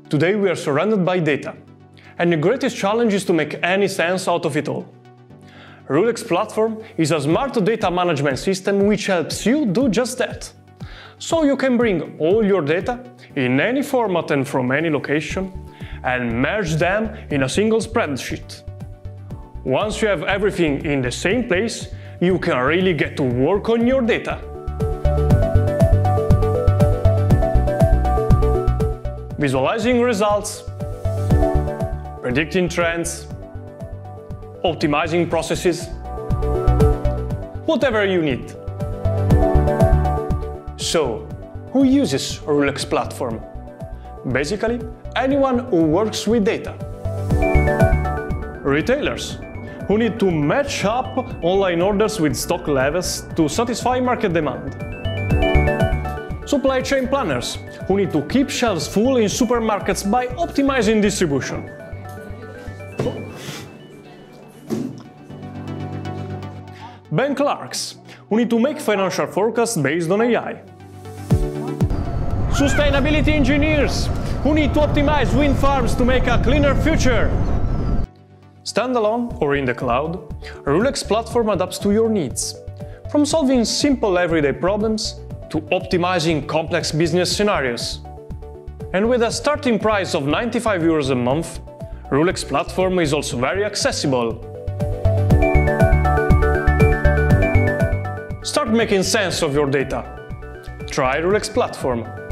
Today we are surrounded by data, and the greatest challenge is to make any sense out of it all. RuleX Platform is a smart data management system which helps you do just that. So you can bring all your data in any format and from any location, and merge them in a single spreadsheet. Once you have everything in the same place, you can really get to work on your data. Visualizing results, predicting trends, optimizing processes, whatever you need. So, who uses RuleX Platform? Basically, anyone who works with data. Retailers, who need to match up online orders with stock levels to satisfy market demand. Supply chain planners, who need to keep shelves full in supermarkets by optimizing distribution. Bank clerks, who need to make financial forecasts based on AI. Sustainability engineers, who need to optimize wind farms to make a cleaner future. Standalone or in the cloud, RuleX Platform adapts to your needs, from solving simple everyday problems to optimizing complex business scenarios. And with a starting price of €95 a month, RuleX Platform is also very accessible. Start making sense of your data. Try RuleX Platform.